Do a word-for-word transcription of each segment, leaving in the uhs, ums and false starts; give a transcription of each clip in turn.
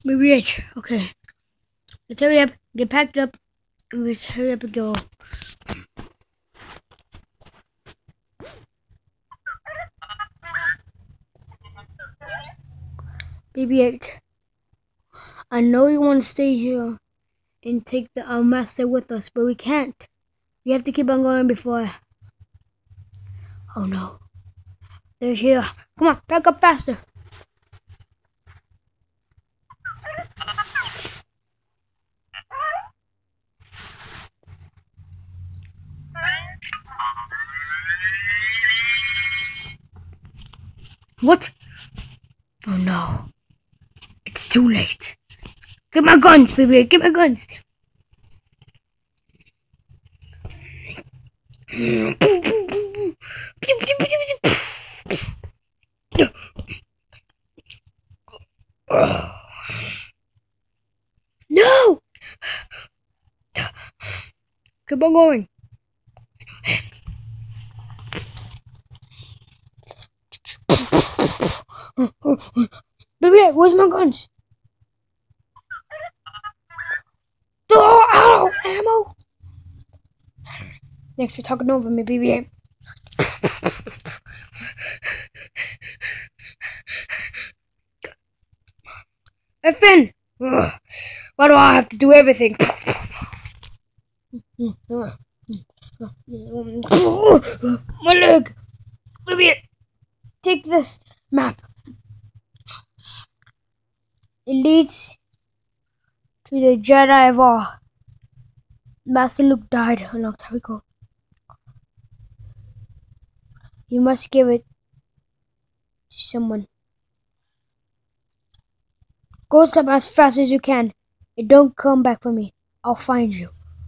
We reach. Okay. Let's hurry up. Get packed up. And let's hurry up and go. B B eight. I know you want to stay here and take the our master with us, but we can't. We have to keep on going before. Oh no. They're here. Come on, back up faster. What? Oh no. It's too late. Get my guns, baby. Get my guns. No! Keep on going. Baby, where's my guns? Oh, ow, ammo! Thanks for talking over me, B B. Hey, Finn! Ugh. Why do I have to do everything? My leg! B B, take this map. It leads to the Jedi of all. Master Luke died a long time ago. You must give it to someone. Go step as fast as you can and don't come back for me. I'll find you.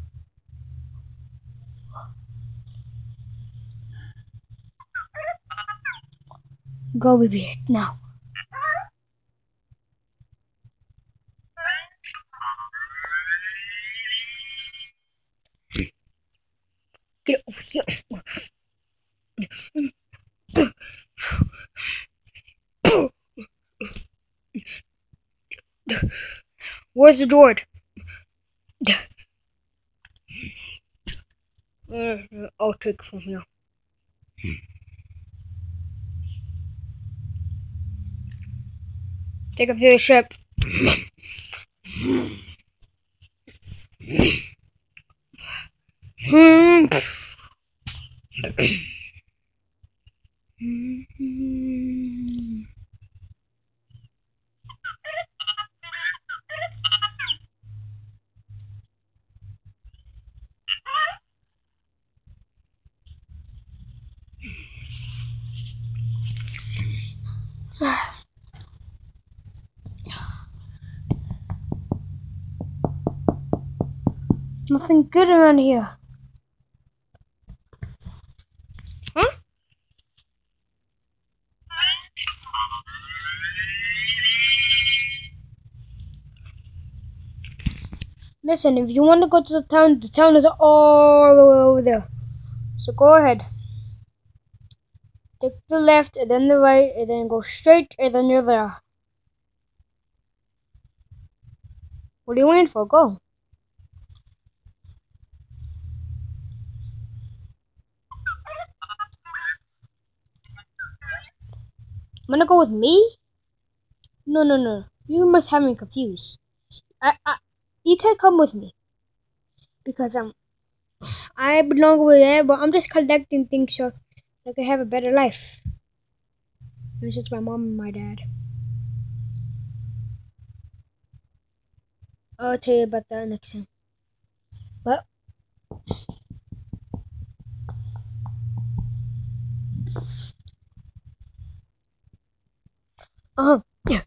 Go, baby, now. Get over here. Where's the door? Uh, I'll take it from here. Take him to the ship. Hmm. Nothing good around here. Huh? Listen, if you want to go to the town, the town is all the way over there. So go ahead. Take the left, and then the right, and then go straight, and then you're there. What are you waiting for? Go. Wanna go with me? No, no, no. You must have me confused. I, I, you can't come with me because um, I belong over there, but I'm just collecting things so I can have a better life. And it's just my mom and my dad. I'll tell you about that next time. But uh huh.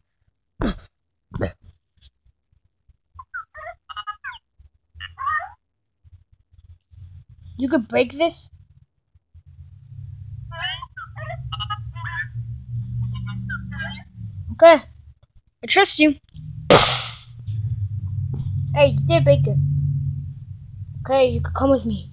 You could break this? Okay. I trust you. Hey, you did break it. Okay, you could come with me.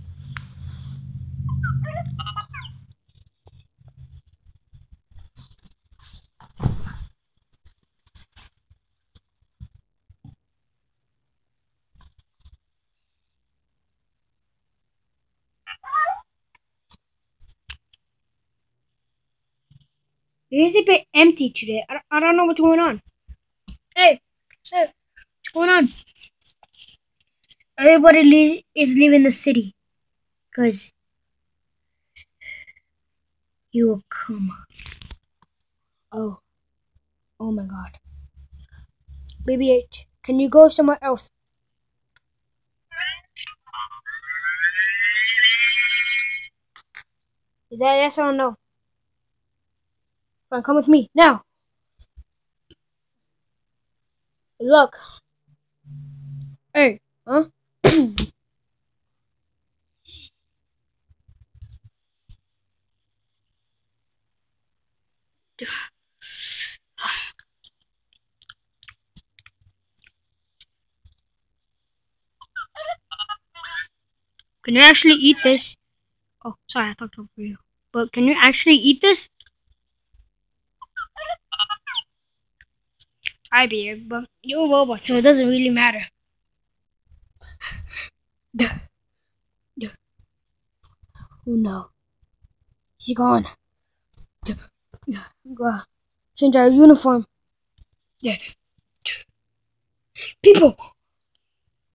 It's a bit empty today. I, I don't know what's going on. Hey, hey, what's going on? Everybody le is leaving the city. Because you will come. Oh. Oh my god. Baby eight, can you go somewhere else? Is that yes or no? Come on, come with me, now! Look. Hey, huh? Can you actually eat this? Oh, sorry, I talked over you. But can you actually eat this? I be here, but you're a robot, so it doesn't really matter. Oh no. He's gone. Change our uniform. People!